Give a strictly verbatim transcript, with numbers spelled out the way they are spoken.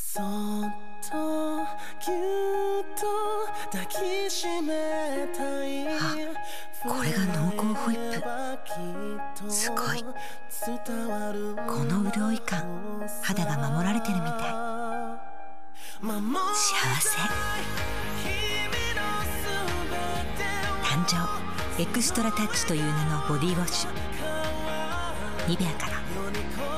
そっとぎゅっと抱きしめたい。 あ、これが濃厚ホイップ。すごい。この潤い感、肌が守られてるみたい。幸せ。誕生エクストラタッチという名のボディウォッシュ。ニベアから。